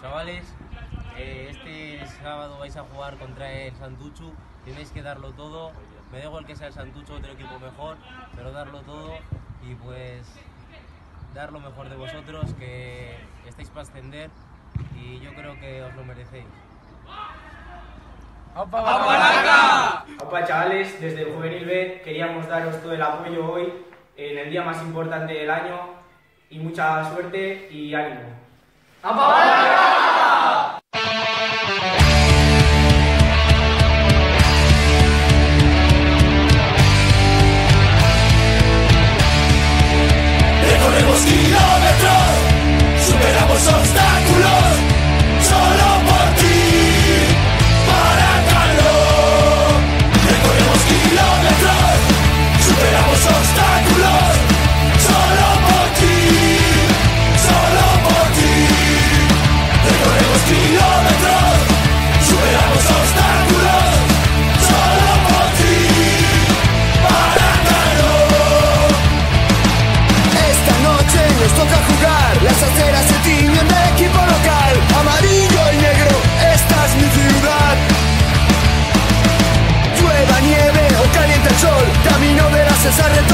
Chavales, este sábado vais a jugar contra el Santuchu, tenéis que darlo todo, me da igual que sea el Santuchu o otro equipo mejor, pero darlo todo y pues dar lo mejor de vosotros, que estáis para ascender y yo creo que os lo merecéis. ¡Opa, Baraca! Opa, chavales, desde el Juvenil B queríamos daros todo el apoyo hoy en el día más importante del año y mucha suerte y ánimo. ¡Opa, Baraca! Recorremos kilómetros, superamos obstáculos, solo por ti, Barakaldo. Recorremos kilómetros, superamos obstáculos, solo por ti, solo por ti. Recorremos kilómetros, superamos obstáculos, solo por ti, Barakaldo. Esta noche nos toca jugar, las aceras se tiñen de equipo local, amarillo y negro, esta es mi ciudad. Llueva, nieve o caliente el sol, camino verás esa red